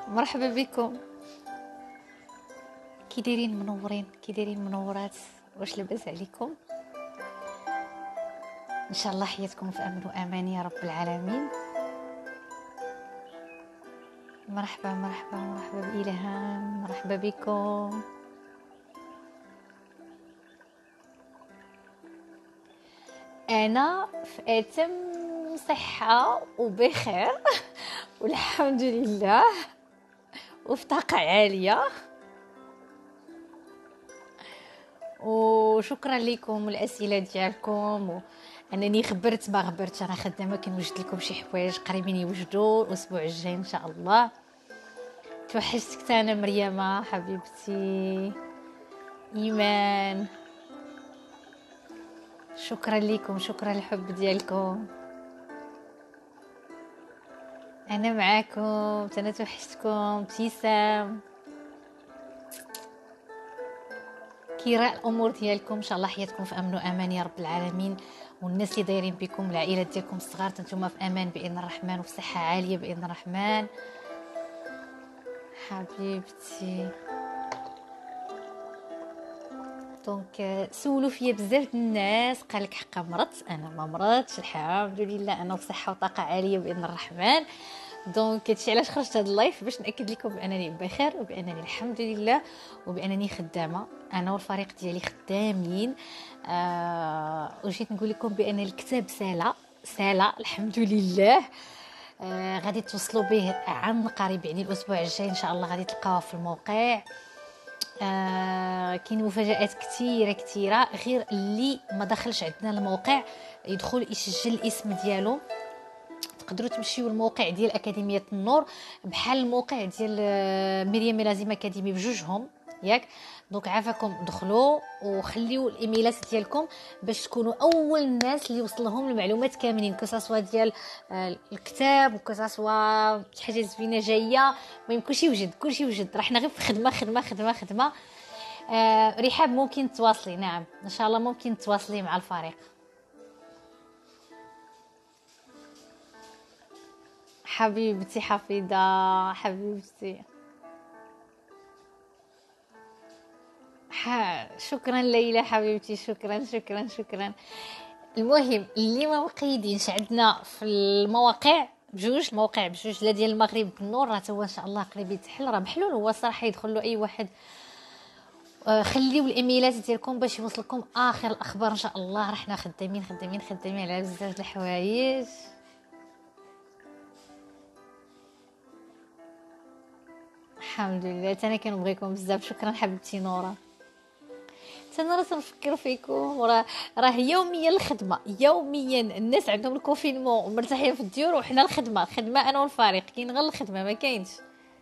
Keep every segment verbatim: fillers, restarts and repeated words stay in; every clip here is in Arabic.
مرحبا بكم. كي دايرين منورين، كي دايرين منورات، واش لاباس عليكم؟ ان شاء الله حياتكم في امن وامان يا رب العالمين. مرحبا مرحبا مرحبا بإلهام، مرحبا بكم. انا في اتم صحه وبخير والحمد لله، وفي طاقه عاليه، وشكرا لكم الاسئله ديالكم. انني خبرت ما غبرتش، انا خدامه كنوجد لكم شي حوايج قريبين يوجدوا الاسبوع الجاي ان شاء الله. توحشتك انا مريم حبيبتي. ايمان، شكرا لكم، شكرا للحب ديالكم. انا معاكم، انا توحشتكم. ابتسام، كي راه الامور ديالكم؟ ان شاء الله حياتكم في امن وامان يا رب العالمين، والناس اللي دايرين بكم، العائلات ديالكم الصغار، نتوما في امان باذن الرحمن، وفي صحه عاليه باذن الرحمن. حبيبتي، دونك سولوا فيا بزاف الناس، قال لك حقا مرضت؟ انا ما مرضتش الحمد لله، انا بصحه وطاقه عاليه باذن الرحمن. دونك هادشي علاش خرجت هاد اللايف، باش ناكد لكم بانني بخير، وبانني الحمد لله، وبانني خدامه. انا والفريق ديالي خدامين. آه وجيت نقول لكم بان الكتاب سالا سالا الحمد لله. آه غادي توصلوا به عن قريب، يعني الاسبوع الجاي ان شاء الله غادي تلقاوه في الموقع. آه كاين مفاجآت كثيره كثيره، غير اللي ما دخلش عندنا الموقع يدخل يسجل الاسم ديالو. تقدروا تمشيو الموقع ديال اكاديميه النور بحال الموقع ديال مريم ملازم اكاديمي بجوجهم، ياك؟ دونك عافاكم دخلوا وخليو الايميلات ديالكم باش تكونوا اول الناس اللي وصل لهم المعلومات كاملين، كساسوا ديال الكتاب وكساسوا شي حاجه زوينه جايه. ما يمكنش يوجد كلشي يوجد، راه حنا غير في خدمه خدمه خدمه خدمه. آه رحاب، ممكن تواصلي؟ نعم ان شاء الله ممكن تواصلي مع الفريق. حبيبتي حفيظة، حبيبتي. ح... شكرا ليلى حبيبتي، شكرا شكرا شكرا. المهم اللي ما مقيدينش عندنا في المواقع بجوج، الموقع بجوج، لا ديال المغرب بالنور راه هو ان شاء الله قريب يتحل، راه محلول هو صراحه، يدخل له اي واحد. آه خليو الايميلات ديالكم باش يوصلكم اخر الاخبار ان شاء الله. راه حنا خدامين خدامين خدامين على بزاف د الحوايج. الحمد لله، انا كنبغيكم بزاف. شكرا حبيبتي نورا. انا راه تنفكر فيكم، وراه راه يوميا الخدمه، يوميا الناس عندهم الكونفينمون ومرتاحين في الديور، وحنا الخدمه الخدمه انا والفريق كاين غير الخدمه، ما كاينش.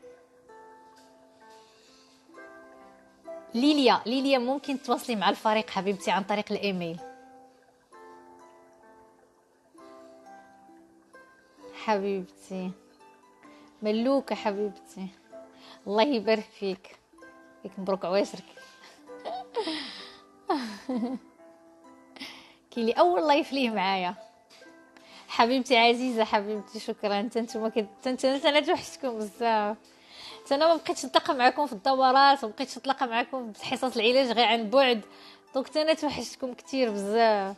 ليليا ليليا ممكن تواصلي مع الفريق حبيبتي عن طريق الايميل. حبيبتي ملوكه حبيبتي، الله يبارك فيك، فيك مبروك عواشرك. كي لي اول لايف ليه معايا حبيبتي عزيزه، حبيبتي شكرا. نتوما كنت انا توحشتكم بزاف. انا ما بقيتش نتلاقى معكم في الدورات، وما بقيتش نتلاقى معكم في حصص العلاج غير عن بعد، دونك انا توحشتكم كثير بزاف.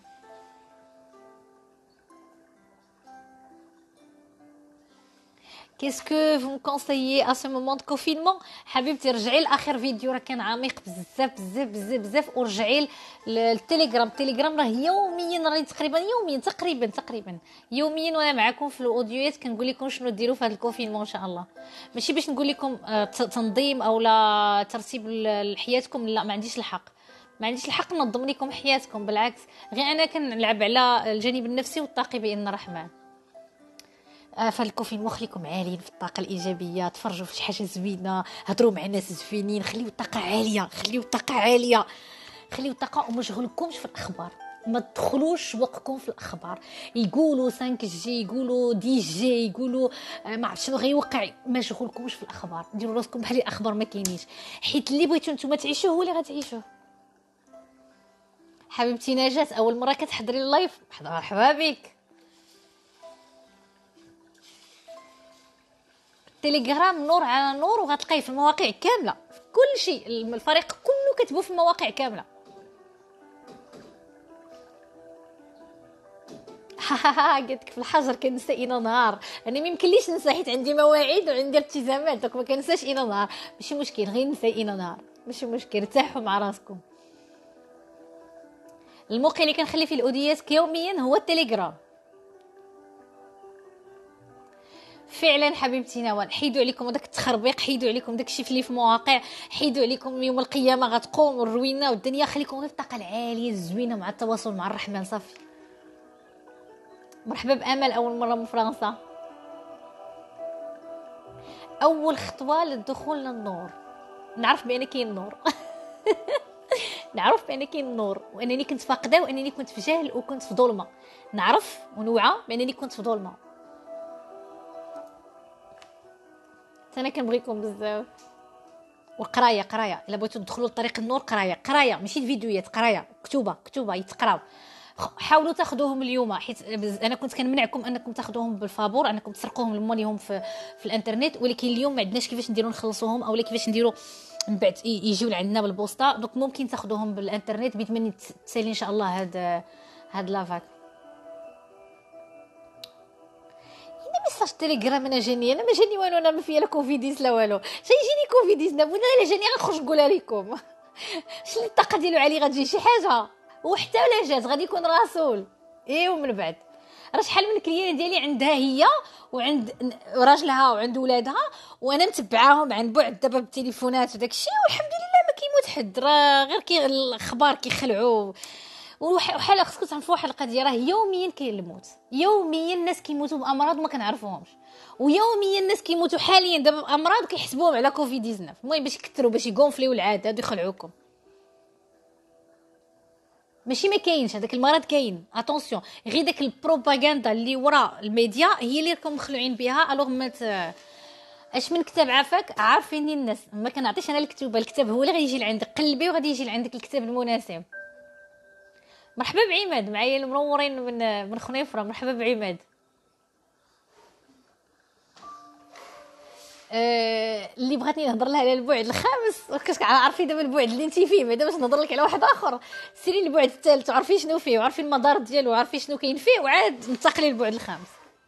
Qu'est-ce que vous me conseillez à ce moment de confinement؟ حبيبتي رجعي لاخر فيديو، راه كان عميق بزاف بزاف بزاف بزاف، ورجعي للتليجرام. التليجرام راه يوميا، راه تقريبا يوميا تقريبا تقريبا يوميا وانا معكم في الاوديوات، كنقول لكم شنو ديروا في هذا الكونفينمون ان شاء الله. ماشي باش نقول لكم تنظيم او لا ترتيب لحياتكم، لا ما عنديش الحق، ما عنديش الحق ننظم لكم حياتكم، بالعكس غير انا كنلعب على الجانب النفسي والطاقي باذن الرحمن. فالكوفي مخليكم عاليين في الطاقه الايجابيه، تفرجوا في شي حاجه زوينه، هضروا مع ناس زوينين، خليو الطاقه عاليه، خليو الطاقه عاليه، خليو الطاقه، وما تشغلكمش في الاخبار، ما تدخلوش وقتكم في الاخبار. يقولوا خمسة جي، يقولوا دي جي، يقولوا ما عرفت شنو غيوقع، ما شغلكمش في الاخبار، ديروا راسكم بحال الاخبار ما كاينينش، حيت اللي بغيتو نتوما تعيشوه هو اللي غتعيشوه. حبيبتي نجاة، اول مره كتحضري اللايف، مرحبا بك. تليجرام نور على نور، وغتلقايه في المواقع كامله، في كل شيء، الفريق كله كتبوا في المواقع كامله. قلت لك في الحجر كنسى اين نهار، انا ما يمكنليش ننسى حيت عندي مواعيد وعندي التزامات، دونك ما كنساش اين نهار. ماشي مشكل، غير ننسى اين نهار، ماشي مشكل، ارتاحوا مع راسكم. الموقع اللي كنخلي فيه الاوديات يوميا هو التليجرام. فعلا حبيبتي نوال، حيدوا عليكم داك التخربيق، حيدوا عليكم داك الشيء اللي في المواقع، حيدوا عليكم يوم القيامه غتقوم الروينه والدنيا، خليكم غير الطاقه العاليه الزوينه مع التواصل مع الرحمن صافي. مرحبا بامل، اول مره من فرنسا. اول خطوه للدخول للنور، نعرف بان كاين نور. نعرف بان كاين نور، وانني كنت فاقده، وانني كنت في جهل وكنت في ظلمه. نعرف ونوعى بانني كنت في ظلمه. انا كنبغيكم بزاف. والقرايه قرايه، الا بغيتو تدخلوا لطريق النور، قرايه قرايه، ماشي فيديوهات، قرايه كتوبه كتوبه يتقراو. حاولوا تاخذوهم اليوم، حيت انا كنت كنمنعكم انكم تاخذوهم بالفابور، انكم تسرقوهم لمونيهم في في الانترنت، ولكن اليوم ما عندناش كيفاش نديروا نخلصوهم، اولا كيفاش نديروا من بعد يجيو لعندنا بالبوسطه. دونك ممكن تاخذوهم بالانترنت بيتمنى تسالي ان شاء الله هاد هاد لافاك. ميساج تيليجرام انا جاني، انا ما جاني والو، انا ما فيا لا كوفيديس لا والو، شي يجيني كوفيديس لا بونا، الا جاني غنخرج نقولها لكم. شنو الطاقه ديالو علي غتجي شي حاجه، وحتى ولا جات غادي يكون رسول. ايه ومن بعد راه شحال من كليان ديالي عندها هي وعند راجلها وعند ولادها، وانا متبعاهم عن بعد دابا بالتليفونات وداك الشيء، والحمد لله ما كيموت حد، راه غير كي الاخبار كيخلعوا. وحال خصكم تعرفوا واحد القضيه، راه يوميا كاين الموت، يوميا الناس كيموتوا بامراض وما كنعرفوهمش، ويوميا الناس كيموتوا حاليا دابا بامراض كيحسبوهم على كوفيد تسعة عشر. المهم باش يكثروا، باش يغونفليو العاد، هادو يخلعوكم. ماشي ما كاينش هذاك المرض، كاين اتونسيون، غير داك البروباغندا اللي ورا الميديا هي اللي راكم مخلوعين بها. الوغ ما اش من كتاب عافاك عارفين الناس، ما كنعطيش انا الكتوبه، الكتاب هو اللي غادي يجي لعندك، قلبي وغادي يجي لعندك الكتاب المناسب. مرحبا بعماد، معايا المنورين من من خنيفره. مرحبا بعماد. أه اللي بغاتني نهضر لها على البعد الخامس، كتعرفي دابا البعد اللي انت فيه، بعدا باش نهضر لك على واحد اخر، سيري البعد الثالث وعرفي شنو فيه، وعرفي المدار ديالو، وعرفي شنو كاين فيه، وعاد انتقلي للبعد الخامس.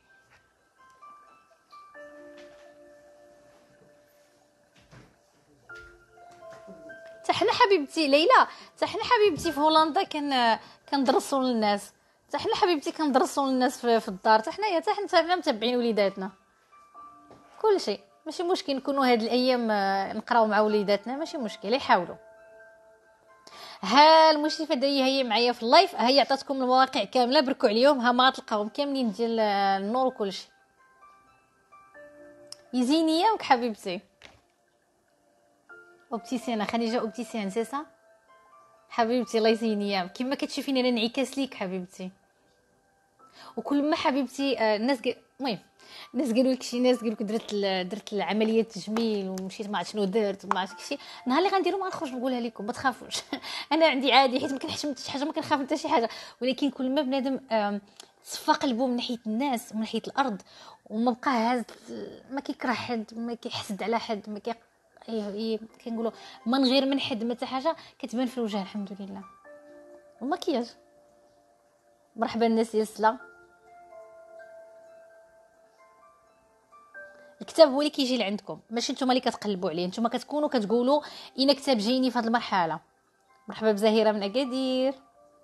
حتى حنا حبيبتي ليلى، حتى حنا حبيبتي في هولندا كان كندرسوا للناس، حتى حنا حبيبتي كندرسوا للناس في, في الدار، حتى حنايا، حتى حنا متابعين وليداتنا كل شيء. ماشي مشكل نكونوا هاد الايام نقراو مع وليداتنا، ماشي مشكل، يحاولوا. ها المشرفه دايره هي معايا في اللايف، هي عطاتكم المواقع كامله، بركوا عليهم، ها ما غتلقاوهم كاملين ديال النور وكل شيء. يزيني ياك حبيبتي. اوبتيسيان خديجه، اوبتيسيان سي سا حبيبتي، الله يزين ايامك. كما كتشوفيني انا انعكاس ليك حبيبتي. وكل ما حبيبتي آه الناس المهم ق... الناس قالوا لك شي ناس قالوا لك درت ال... درت العمليه تجميل ومشيت ما عرفت شنو درت وما عرفت شي، نهار اللي غنديرو ما نخرج نقولها لكم، ما تخافوش. انا عندي عادي، حيت ما كنحشم حتى شي حاجه، ما كنخاف حتى شي حاجه، ولكن كل ما بنادم آه صفى قلبه من ناحيه الناس ومن ناحيه الارض، وما بقى هاز، ما كيكره حد، ما كيحسد على حد، ما كي ايه كنقولوا من غير من حد ما حتى حاجه كتبان في الوجه الحمد لله. والمكياج مرحبا الناس يسلا. الكتاب هو اللي كيجي لعندكم، ماشي نتوما اللي كتقلبوا عليه، نتوما كتكونوا كتقولوا اين كتاب جايني في هذه المرحله. مرحبا بزهيره من اكادير.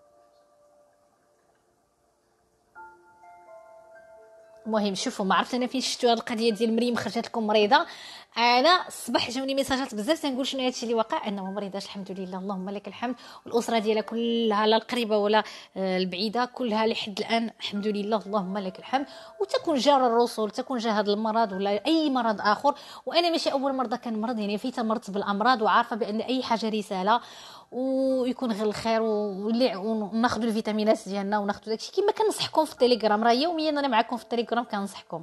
المهم شوفوا، ما عرفت انا فين شفتوا هذه القضيه ديال مريم خرجت لكم مريضه. انا الصباح جاوني ميساجات بزاف تنقول شنو هادشي اللي واقع، انه مريضاش الحمد لله، اللهم لك الحمد، والاسره ديالها كلها لا القريبه ولا البعيده كلها لحد الان الحمد لله، اللهم لك الحمد. وتكون جار الرسل، تكون جا هذا المرض ولا اي مرض اخر، وانا ماشي اول مرضى كنمرض، يعني في تمرت بالامراض وعارفه بان اي حاجه رساله، ويكون غير الخير، وناخذ الفيتامينات ديالنا وناخذ داكشي كما كنصحكم في التليجرام، راه يوميا انا معكم في التليجرام كنصحكم.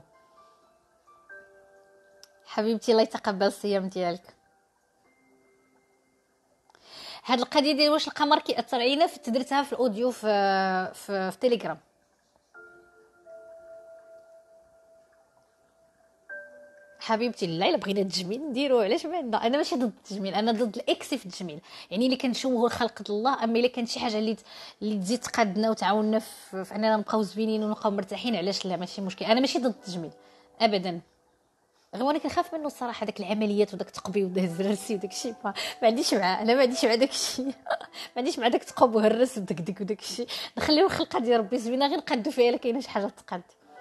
حبيبتي الله يتقبل الصيام ديالك. هاد القضيه ديال واش القمر كيأثر علينا في تدرتها في الاوديو في في, في تليجرام. حبيبتي لا الا بغينا التجميل نديرو، علاش ما عندنا؟ انا ماشي ضد التجميل، انا ضد الاكسي في التجميل، يعني اللي كنشوهوا خلقه الله. اما الا كانت شي حاجه اللي اللي تزيد تقادنا وتعاوننا في في اننا نبقاو زوينين ونبقاو مرتاحين، علاش لا؟ ماشي مشكل، انا ماشي ضد التجميل ابدا، غير وانا كنخاف منه الصراحه، داك العمليات وداك التقبي وداك الرسي وداك الشيء ما, ما عنديش معاه، انا ما عنديش مع داك الشيء ما عنديش مع داك التقب وهرس وداك ديك وداك الشيء. نخليو الخلقه ديال ربي زوينه، غير نقادو فيها الا كاينه شي حاجه تقاد.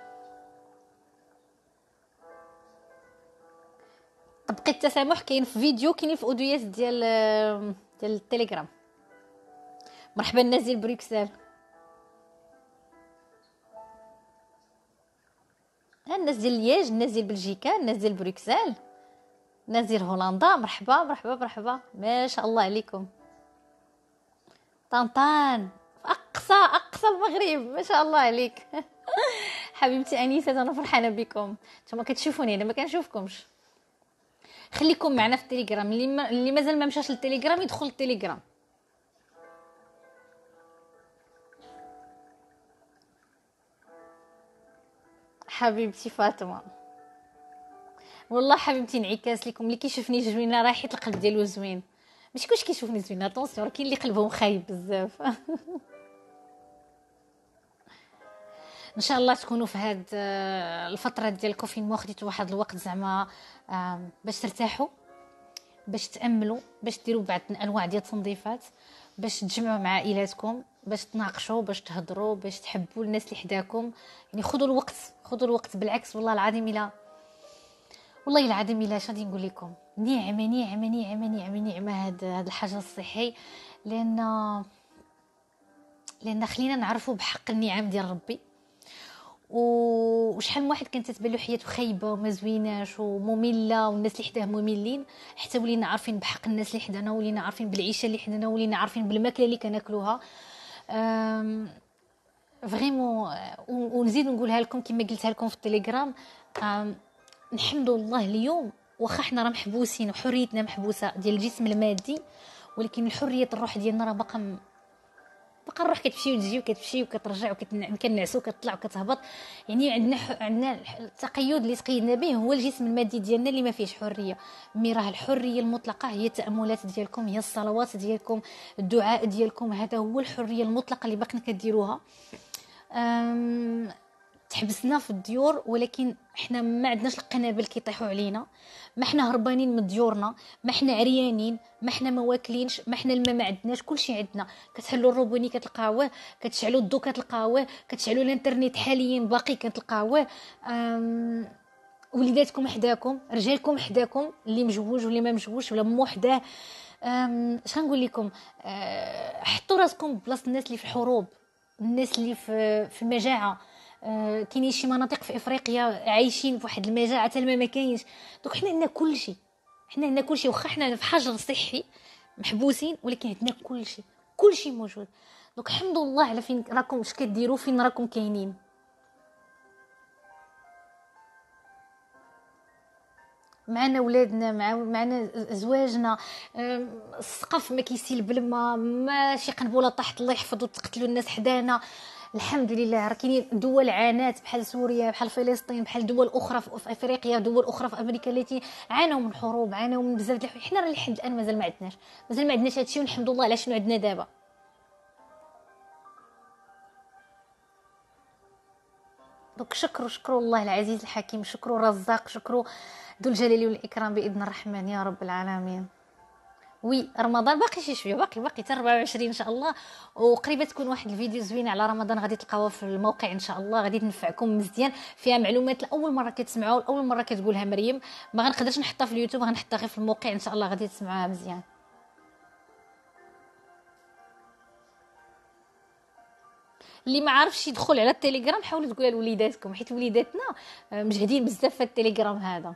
طبقي التسامح كاين في فيديو، كاين في اوديوات ديال ديال التليجرام. مرحبا الناس ديال بروكسل، الناس ديال لياج، الناس ديال بلجيكا، الناس ديال بروكسل، الناس ديال هولندا، مرحبا مرحبا مرحبا، ما شاء الله عليكم. طنطان في اقصى اقصى المغرب، ما شاء الله عليك. حبيبتي انيسه، انا فرحانه بكم، نتوما كتشوفوني انا ما كنشوفكمش. خليكم معنا في التليجرام، اللي ما... اللي مازال ما مشاش للتليجرام يدخل التليجرام. حبيبتي فاطمه، والله حبيبتي انعكاس لكم، اللي كيشوفني زوينه راه حيت القلب ديالو زوين، ماشي كلشي كيشوفني زوينه، طونسيون، راه كاين اللي قلبهم خايب بزاف. ان شاء الله تكونوا في هاد الفتره ديال الكونفينمون خديتوا واحد الوقت زعما باش ترتاحوا، باش تاملوا، باش ديروا بعض الانواع ديال التنظيفات، باش تجمعوا مع عائلاتكم، باش تناقشوا، باش تهضروا، باش تحبوا الناس اللي حداكم. يعني خذوا الوقت، خذوا الوقت، بالعكس والله العظيم، الا والله العظيم الا اش غادي نقول لكم، نعمه نعمه نعمه نعمه نعمه هاد هاد الحجر الصحي، لان لان خلينا نعرفوا بحق النعم ديال ربي. وشحال من واحد كانت تتبان له حياته خايبه وما زويناش وممله، والناس اللي حداه مملين، حتى ولينا عارفين بحق الناس اللي حدانا، ولينا عارفين بالعيشه اللي حدانا، ولينا عارفين بالماكله اللي كناكلوها. فريمون، ونزيد نقولها لكم كما قلتها لكم في التليجرام، نحمد الله اليوم واخا حنا راه محبوسين وحريتنا محبوسه ديال الجسم المادي، ولكن الحريه الروح ديالنا راه باقا بقى الروح كتمشي وتجي وكتمشي وكترجع وكنعسو وكتطلع وكتهبط. يعني عندنا عندنا التقيد اللي تقيدنا به هو الجسم المادي ديالنا اللي ما فيهش حريه. مي راه الحريه المطلقه هي التاملات ديالكم، هي الصلوات ديالكم، الدعاء ديالكم، هذا هو الحريه المطلقه اللي باقيين كديروها. تحبسنا في الديور، ولكن احنا ما عندناش القنابل كيطيحوا علينا، ما احنا هربانين من ديورنا، ما احنا عريانين، ما احنا ما واكلينش، ما احنا الماء ما عندناش، كلشي عندنا. كتحلوا الروبوني كتلقاوه، كتشعلوا الضو كتلقاوه، كتشعلوا الانترنت حاليا باقي كتلقاوه. وليداتكم حداكم، رجالكم حداكم، اللي مجوج واللي ما مجوج ولا مو حداه. اش غنقول لكم، أه حطوا راسكم بلاصه الناس اللي في الحروب، الناس اللي في في المجاعه. آه كاينين شي مناطق في افريقيا عايشين في واحد المجاعه حتى الماء ما كاينش. دوك حنا عندنا كلشي، حنا عندنا كلشي، واخا حنا في حجر صحي محبوسين، ولكن عندنا كلشي، كلشي موجود. دوك الحمد لله على فين راكم، اش كديروا، فين راكم كاينين. معنا ولادنا، مع معنا زواجنا، السقف ما كيسيل بالما، ماشي قنبله طاحت الله يحفظ وتقتلوا الناس حدانا. الحمد لله. راه كاينين دول عانات بحال سوريا، بحال فلسطين، بحال دول اخرى في افريقيا، دول اخرى في امريكا التي عانوا من حروب، عانوا من بزاف ديال الحوايج. حنا راه لحد الان مازال ما عندناش، مازال ما عندناش هادشي، والحمد لله على شنو عندنا دابا. دونك شكروا شكروا الله العزيز الحكيم، شكروا الرزاق، شكروا ذو الجلال والاكرام باذن الرحمن يا رب العالمين. وي رمضان باقي شي شويه، باقي باقي حتى أربعة وعشرين ان شاء الله، وقريبه تكون واحد الفيديو زوين على رمضان غادي تلقاوه في الموقع ان شاء الله، غادي تنفعكم مزيان، فيها معلومات لاول مره كتسمعوا، لاول مره كتقولها مريم، ما غنقدرش نحطها في اليوتيوب، غنحطها غير في الموقع ان شاء الله، غادي تسمعوها مزيان. اللي ما عارفش يدخل على التليجرام حاولوا تقولوا لوليداتكم، حيت وليداتنا مجهدين بزاف في التليجرام هذا.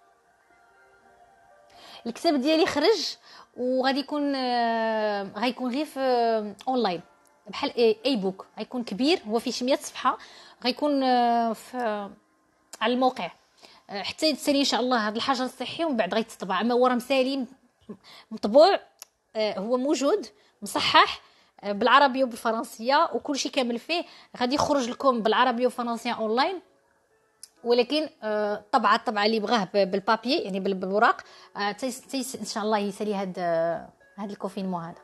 الكتاب ديالي خرج وغادي يكون آه غيكون غير في آه اونلاين، بحال اي, اي بوك، غيكون كبير، هو فيه مية صفحه، غيكون آه في آه على الموقع آه حتى يتسالي ان شاء الله هذا الحجر الصحي، ومن بعد غيتطبع. اما هو راه مسالي مطبوع، آه هو موجود مصحح آه بالعربيه وبالفرنسيه وكل شيء كامل فيه، غادي يخرج لكم بالعربيه والفرنسيه اونلاين، ولكن آه، طبعا الطبعه اللي بغاه ب- بالبابي يعني بال- بالوراق آه، تيس تيس ان شاء الله يسالي هاد آه، هاد الكونفينمون هذا.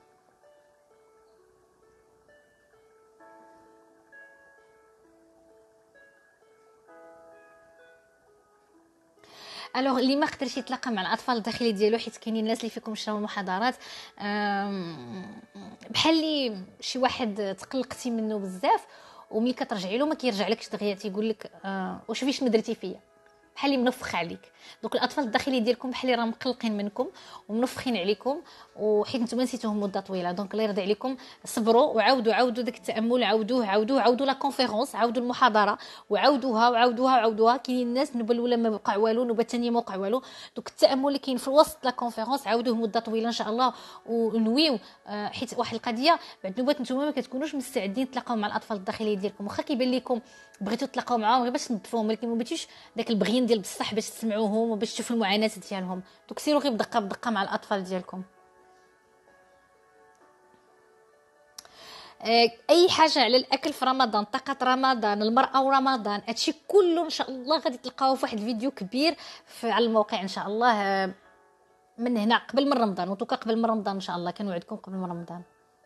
الوغ اللي ما قدرش يتلاقى مع الاطفال الداخلي ديالو حيت كاينين الناس اللي فيكم شراو المحاضرات، آم، بحال لي شي واحد تقلقتي منه بزاف وملي كترجعي له ما كيرجع لكش دغيا، تيقول لك آه واش فيه شنو درتي فيا، بحال اللي منفخ عليك. دوك الاطفال الداخلي ديالكم بحال اللي راه مقلقين منكم ومنفخين عليكم، وحيت نتوما نسيتوهم مده طويله. دونك الله يرضي عليكم صبروا وعاودوا عاودوا داك التامل، عاودوه عاودوه عاودوا لا كونفيرونس، عاودوا المحاضره وعاودوها وعاودوها وعاودوها. كاينين الناس النوبه الاولى ما وقع والو، النوبه الثانيه ما وقع والو. دوك التامل اللي كاين في الوسط لا كونفيرونس عاودوه مده طويله ان شاء الله ونويو. آه، حيت واحد القضيه بعد النوبات نتوما ما كتكونوش مستعدين تلاقاو مع الاطفال الداخلي ديالكم، واخا كيبان لكم بغيتو تلاقاو معاهم غير باش تنظفوهم، ولكن ما بغيتوش داك البغيين ديال بصح باش تسمعوهم وباش تشوفوا المعاناه ديالهم. دوك سيروا غير بدقه بدقه مع الاطفال ديالكم. آه، اي حاجه على الاكل في رمضان، طاقه رمضان، المراه ورمضان، هادشي كله ان شاء الله غادي تلقاوه في واحد الفيديو كبير في على الموقع ان شاء الله. آه، من هنا قبل من رمضان، وتوكا قبل من رمضان ان شاء الله، كنوعدكم قبل من رمضان.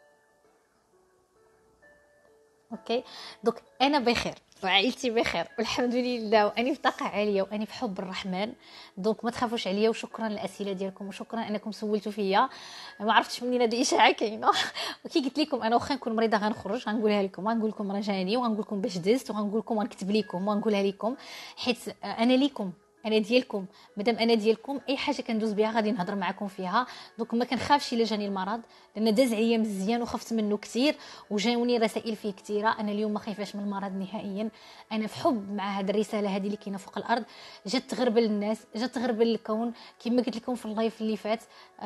اوكي. دوك انا بخير وعائلتي بخير والحمد لله، واني في طاقه عاليه واني في حب الرحمن. دونك ما تخافوش عليا، وشكرا للاسئله ديالكم وشكرا انكم سولتوا فيا. ما عرفتش منين هذه الاشاعه كاينه وكي قلت لكم انا واخا نكون مريضه غنخرج غنقولها لكم، غنقول لكم راه جاني، وغنقول لكم باش دزت، وغنقول لكم غنكتب لكم وغنقولها لكم، حيت انا ليكم، انا ديالكم. مادام انا ديالكم اي حاجه كندوز بها غادي نهضر معكم فيها. دونك ما كنخافش الا جاني المرض، لان داز عليا مزيان وخفت منه كثير وجاوني رسائل فيه كثيره. انا اليوم ما خايفاش من المرض نهائيا، انا في حب مع هذه الرساله هذه اللي كاينه فوق الارض، جات تغربل الناس، جات تغربل الكون. كما قلت لكم في اللايف اللي فات،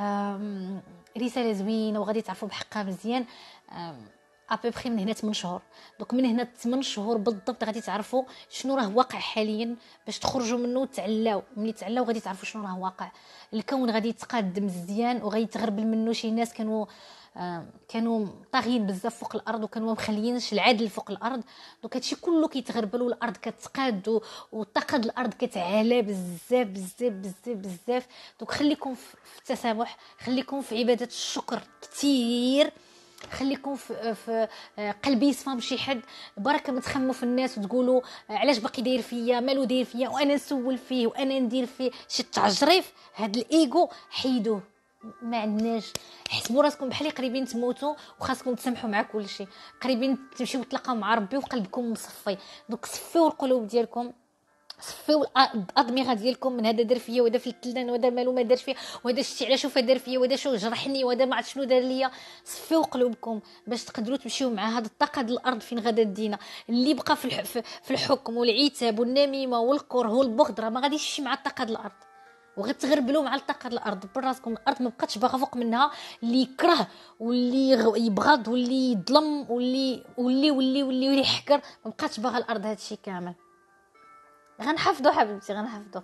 رساله زوينه وغادي تعرفوا بحقها مزيان. ابوبخي من هنا ثمانية شهور، دوك من هنا ثمانية شهور بالضبط غادي تعرفوا شنو راه واقع حاليا، باش تخرجوا منه وتعلاو. ملي تعلاو غادي تعرفوا شنو راه واقع. الكون غادي يتقادم مزيان وغادي تغربل منه شي ناس كانوا آه كانوا طاغيين بزاف فوق الارض وكانوا مخليينش العدل فوق الارض. دوك هادشي كله كيتغربل والارض كتقاد وطاقد الارض كتعلى بزاف بزاف بزاف بزاف. دوك خليكم في التسامح، خليكم في عباده الشكر كثير، خليكم في, في قلبي يصفى شي حد. بركه ما تخموا في الناس وتقولوا علاش باقي داير فيا، مالو داير فيا، وانا نسول فيه وانا ندير فيه شي تعجريف. هاد الايغو حيدوه، ما عندناش. حسبوا راسكم بحال قريبين تموتوا وخاصكم تسامحوا مع كل شيء، قريبين تمشيو تلاقاو مع ربي وقلبكم مصفي. دوك صفيو القلوب ديالكم، صفيو الادمغه ديالكم من هذا دار فيا وهذا فلتلنا وهذا مالو ما دارش فيا وهذا شتي علاش شوف دار فيا وهذا شو جرحني وهذا ما عرفت شنو دار ليا. صفيو قلوبكم باش تقدروا تمشيو مع هذا الطاقه ديال الارض فين غادا دينا. اللي بقى في, الح... في الحكم والعتاب والنميمه والكره والبغض راه ما غاديش يمشي مع الطاقه ديال الارض، وغتغربلوا مع الطاقه ديال الارض براسكم. الارض ما بقاتش باغا فوق منها اللي يكره واللي يبغض واللي يظلم واللي واللي واللي واللي, واللي يحكر. ما بقاتش باغا الارض هادشي كامل. غنحفظوا حبيبتي غنحفظوا.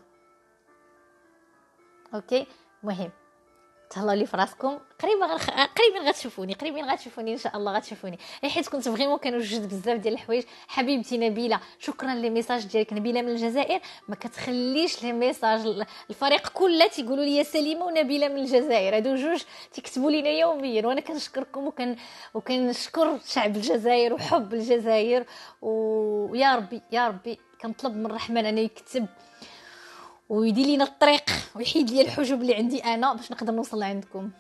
اوكي. مهم تهلاو لي فراسكم. قريبا غنخ... قريبا غتشوفوني، قريبا غتشوفوني ان شاء الله غتشوفوني، حيت كنت فريمون كنوجد بزاف ديال الحوايج. حبيبتي نبيله شكرا لي ميساج ديالك. نبيله من الجزائر ما كتخليش لي ميساج، الفريق كله تيقولوا لي سليمه ونبيله من الجزائر، هادو جوج تيكتبوا لينا يوميا، وانا كنشكركم وكن وكنشكر شعب الجزائر وحب الجزائر. ويا ربي يا ربي كنطلب من الرحمن انه يكتب ويدير لينا الطريق ويحيد لي الحجب اللي عندي انا باش نقدر نوصل لعندكم.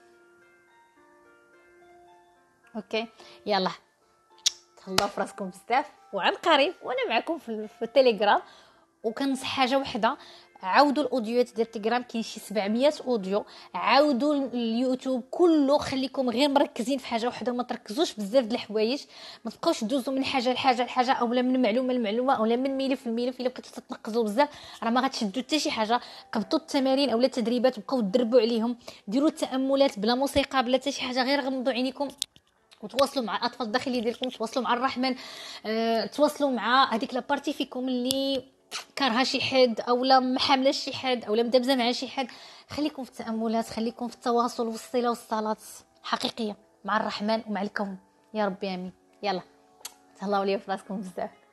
اوكي يلا تهلاو في راسكم بزاف، وعن قريب وانا معكم في, في التليجرام. وكنصح حاجه وحده، عاودوا الاوديوات ديال التليجرام، كاين شي سبعمية اوديو. عاودوا اليوتيوب كله، خليكم غير مركزين في حاجه وحده، ما تركزوش بزاف د الحوايج، ما تبقاوش دوزوا من حاجه لحاجه لحاجه اولا من معلومه لمعلومه اولا من ملف لملف. الا بقيتوا تتنقزوا بزاف راه ما غتشدوا حتى شي حاجه. قبطوا التمارين اولا التدريبات وبقاو تدربوا عليهم، ديروا التاملات بلا موسيقى بلا حتى شي حاجه، غير غمضوا عينيكم وتواصلوا مع الاطفال الداخليه ديالكم، تواصلوا مع الرحمن، أه، تواصلوا مع هذيك لابارتي فيكم اللي كارها شي حد اولا محامله شي حد اولا مدبزه مع شي حد. خليكم في التاملات، خليكم في التواصل والصله والصلاه حقيقيه مع الرحمن ومع الكون. يا ربي امين. يلا تهلاو لي في راسكم بزاف.